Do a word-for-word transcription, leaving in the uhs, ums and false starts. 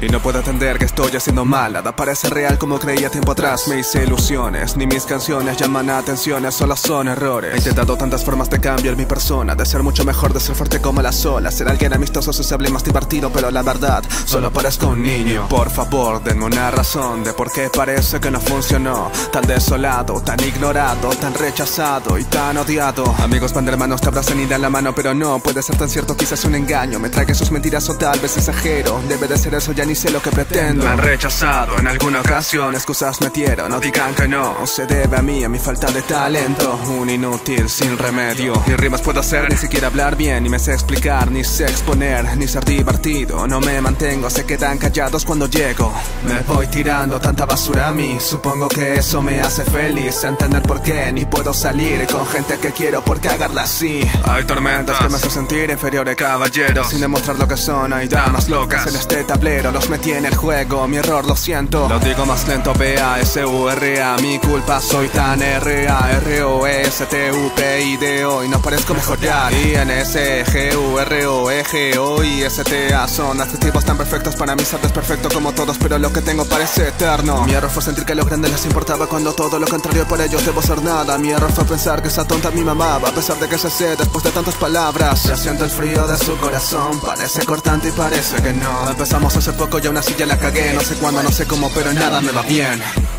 Y no puedo entender que estoy haciendo mal. Nada parece real como creía tiempo atrás. Me hice ilusiones, ni mis canciones llaman atenciones, solo son errores. He intentado tantas formas de cambiar mi persona, de ser mucho mejor, de ser fuerte como las olas, ser alguien amistoso, sociable, más divertido, pero la verdad, solo parezco un niño. Por favor, denme una razón de por qué parece que no funcionó. Tan desolado, tan ignorado, tan rechazado y tan odiado. Amigos van de hermanos, te abrazan y dan la mano, pero no puede ser tan cierto, quizás un engaño. Me trague sus mentiras o tal vez exagero. Debe de ser eso, ya ni sé lo que pretendo. Me han rechazado en alguna ocasión, excusas metieron, no digan que no. Se debe a mí, a mi falta de talento. Un inútil sin remedio. Ni rimas puedo hacer, ni siquiera hablar bien. Ni me sé explicar, ni sé exponer, ni ser divertido. No me mantengo, se quedan callados cuando llego. Me voy tirando tanta basura a mí. Supongo que eso me hace feliz. Entender por qué ni puedo salir con gente que quiero por cagarla así. Hay tormentas que me hacen sentir inferior a caballeros, sin demostrar lo que son. Hay damas locas en este tablero, los metí en el juego. Mi error, lo siento, lo digo más lento. B A S U R A, mi culpa, soy tan R A R O S T U P I D O y no parezco mejorar. I N S G U R O E G O y S T A son adjetivos tan perfectos para mí. Ser desperfecto como todos, pero lo que tengo parece eterno. Mi error fue sentir que lo grande les importaba cuando todo lo contrario por ellos debo ser nada. Mi error fue pensar que esa tonta me mamaba, a pesar de que se sé después de tantas palabras. Ya siento el frío de su corazón, parece cortante y parece que no. Empezamos hace poco y aún así ya la cagué. No sé cuándo, no sé cómo, pero nada me va bien.